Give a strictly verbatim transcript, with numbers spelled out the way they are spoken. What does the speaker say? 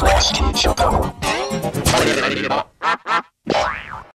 Question ショット。それでは